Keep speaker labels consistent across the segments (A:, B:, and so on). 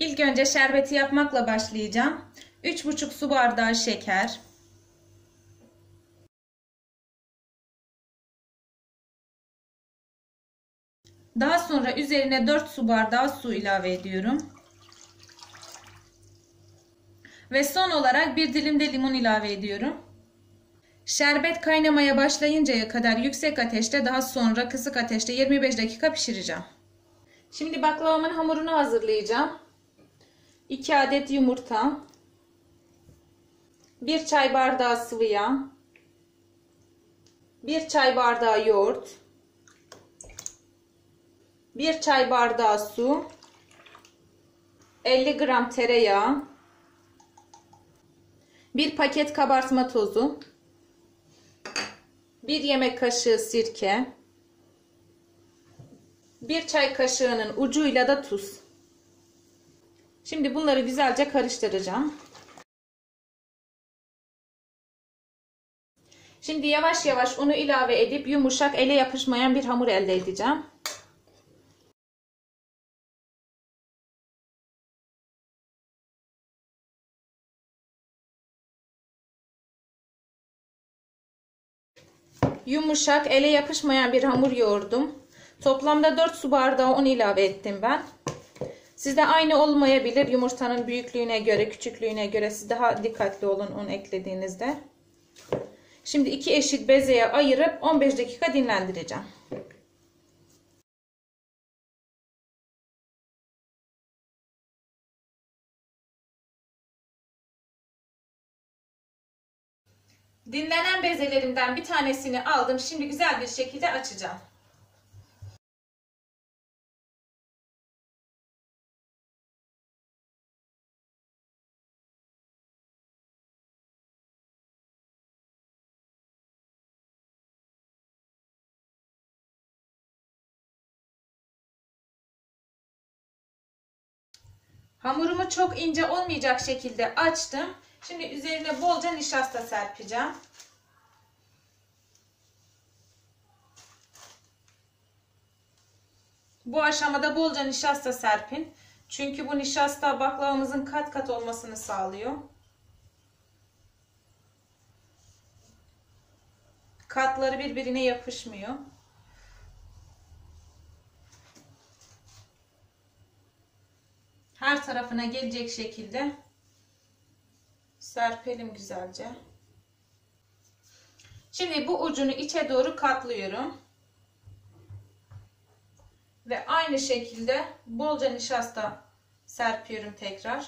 A: İlk önce şerbeti yapmakla başlayacağım. 3,5 su bardağı şeker. Daha sonra üzerine 4 su bardağı su ilave ediyorum. Ve son olarak bir dilim de limon ilave ediyorum. Şerbet kaynamaya başlayıncaya kadar yüksek ateşte, daha sonra kısık ateşte 25 dakika pişireceğim. Şimdi baklavamın hamurunu hazırlayacağım. 2 adet yumurta, 1 çay bardağı sıvı yağ, 1 çay bardağı yoğurt, 1 çay bardağı su, 50 gram tereyağı, 1 paket kabartma tozu, 1 yemek kaşığı sirke, 1 çay kaşığının ucuyla da tuz. Şimdi bunları güzelce karıştıracağım. Şimdi yavaş yavaş unu ilave edip yumuşak, ele yapışmayan bir hamur elde edeceğim. Yumuşak, ele yapışmayan bir hamur yoğurdum. Toplamda 4 su bardağı un ilave ettim ben. Sizde aynı olmayabilir. Yumurtanın büyüklüğüne göre, küçüklüğüne göre siz daha dikkatli olun un eklediğinizde. Şimdi 2 eşit bezeye ayırıp 15 dakika dinlendireceğim. Dinlenen bezelerimden bir tanesini aldım. Şimdi güzel bir şekilde açacağım. Hamurumu çok ince olmayacak şekilde açtım. Şimdi üzerine bolca nişasta serpeceğim. Bu aşamada bolca nişasta serpin. Çünkü bu nişasta baklavamızın kat kat olmasını sağlıyor. Katları birbirine yapışmıyor. Her tarafına gelecek şekilde serpelim güzelce. Şimdi bu ucunu içe doğru katlıyorum. Ve aynı şekilde bolca nişasta serpiyorum tekrar.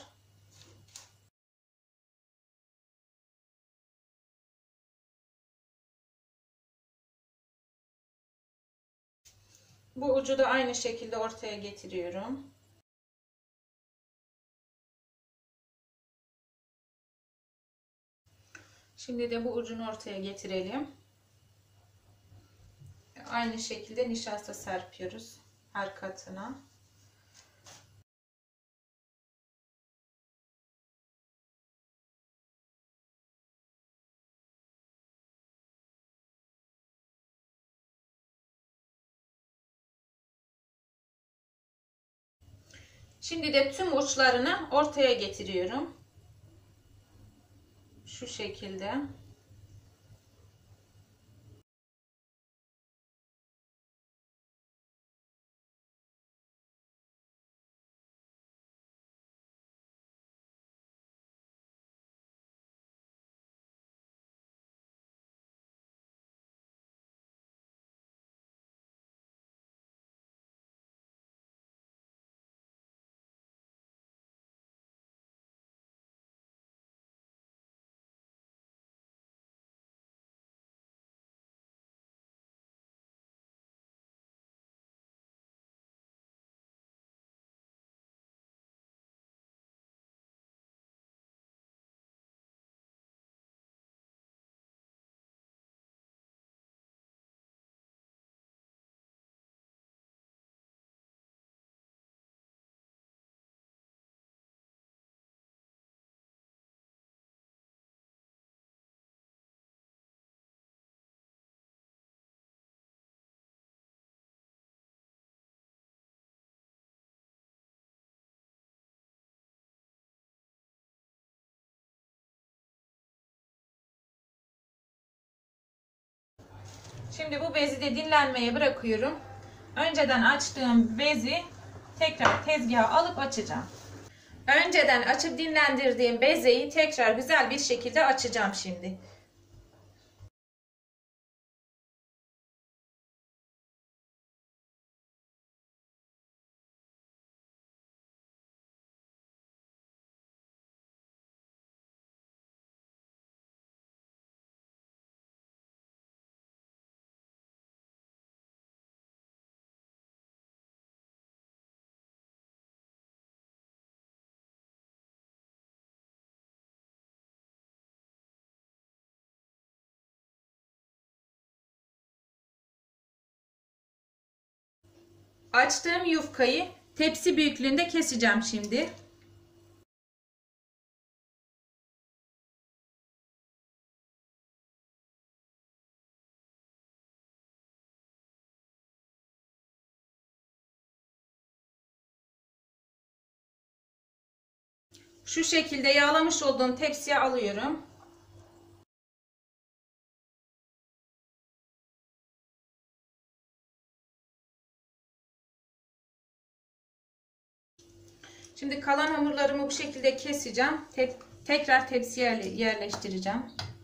A: Bu ucu da aynı şekilde ortaya getiriyorum. Şimdi de bu ucunu ortaya getirelim. Aynı şekilde nişasta serpiyoruz her katına. Şimdi de tüm uçlarını ortaya getiriyorum. Şu şekilde. Şimdi bu bezi de dinlenmeye bırakıyorum. Önceden açtığım bezi tekrar tezgaha alıp açacağım. Önceden açıp dinlendirdiğim bezeyi tekrar güzel bir şekilde açacağım şimdi. Açtığım yufkayı tepsi büyüklüğünde keseceğim şimdi. Şu şekilde yağlamış olduğum tepsiye alıyorum. Şimdi kalan hamurlarımı bu şekilde keseceğim. Tekrar tepsiye yerleştireceğim.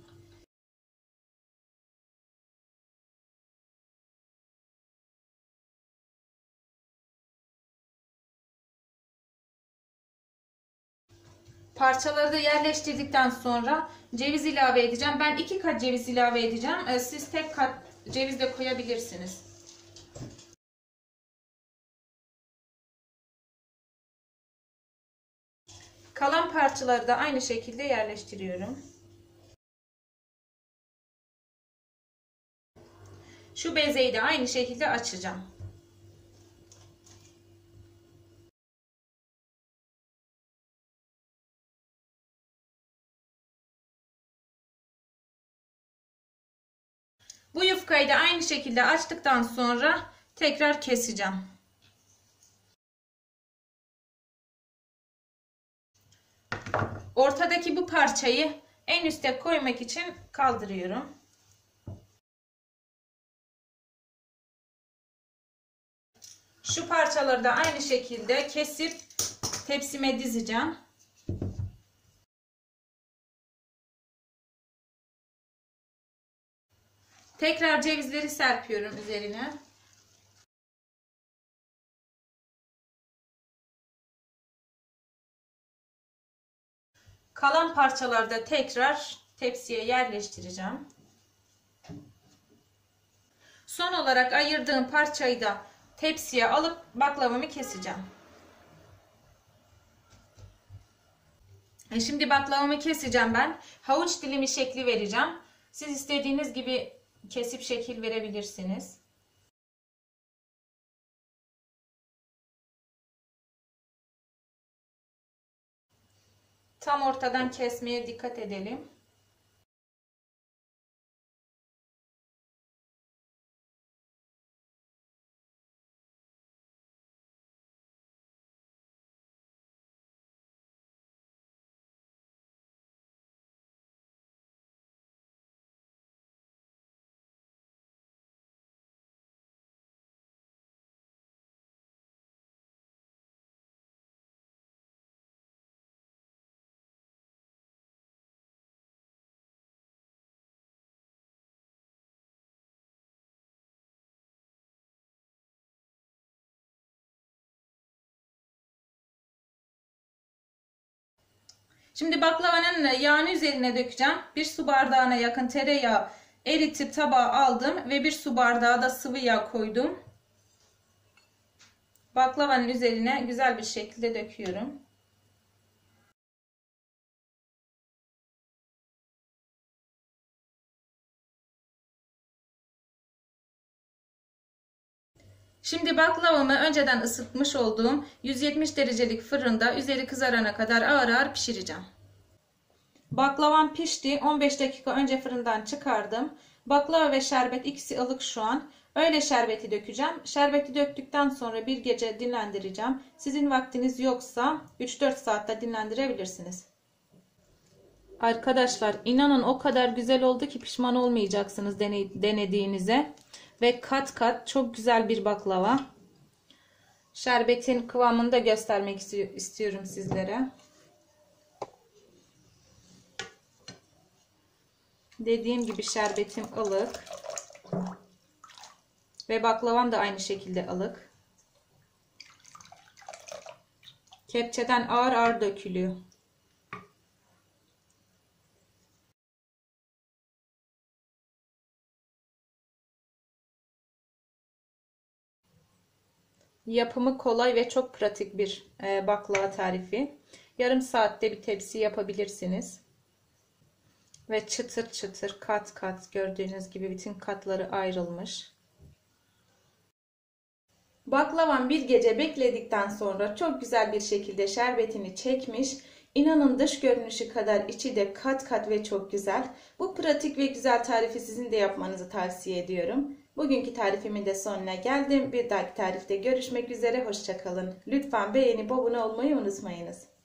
A: Parçaları da yerleştirdikten sonra ceviz ilave edeceğim. Ben 2 kat ceviz ilave edeceğim. Siz tek kat ceviz de koyabilirsiniz. Kalan parçaları da aynı şekilde yerleştiriyorum. Şu bezeyi de aynı şekilde açacağım. Bu yufkayı da aynı şekilde açtıktan sonra tekrar keseceğim. Ortadaki bu parçayı en üste koymak için kaldırıyorum. Şu parçaları da aynı şekilde kesip tepsime dizeceğim. Tekrar cevizleri serpiyorum üzerine. Kalan parçaları da tekrar tepsiye yerleştireceğim. Son olarak ayırdığım parçayı da tepsiye alıp baklavamı keseceğim. Şimdi baklavamı keseceğim ben. Havuç dilimi şekli vereceğim. Siz istediğiniz gibi kesip şekil verebilirsiniz. Tam ortadan kesmeye dikkat edelim. Şimdi baklavanın yağını üzerine dökeceğim. 1 su bardağına yakın tereyağı eritip tabağa aldım ve 1 su bardağı da sıvı yağ koydum. Baklavanın üzerine güzel bir şekilde döküyorum. Şimdi baklavamı önceden ısıtmış olduğum 170 derecelik fırında üzeri kızarana kadar ağır ağır pişireceğim. Baklavam pişti. 15 dakika önce fırından çıkardım. Baklava ve şerbet ikisi ılık şu an. Öyle şerbeti dökeceğim. Şerbeti döktükten sonra bir gece dinlendireceğim. Sizin vaktiniz yoksa 3-4 saatte dinlendirebilirsiniz. Arkadaşlar inanın o kadar güzel oldu ki pişman olmayacaksınız denediğinize. Ve kat kat çok güzel bir baklava. Şerbetin kıvamını da göstermek istiyorum sizlere. Dediğim gibi şerbetim ılık. Ve baklavam da aynı şekilde ılık. Kepçeden ağır ağır dökülüyor. Yapımı kolay ve çok pratik bir baklava tarifi. Yarım saatte bir tepsi yapabilirsiniz. Ve çıtır çıtır kat kat gördüğünüz gibi bütün katları ayrılmış. Baklavam bir gece bekledikten sonra çok güzel bir şekilde şerbetini çekmiş. İnanın dış görünüşü kadar içi de kat kat ve çok güzel. Bu pratik ve güzel tarifi sizin de yapmanızı tavsiye ediyorum. Bugünkü tarifimin de sonuna geldim. Bir dahaki tarifte görüşmek üzere. Hoşça kalın. Lütfen beğenip abone olmayı unutmayınız.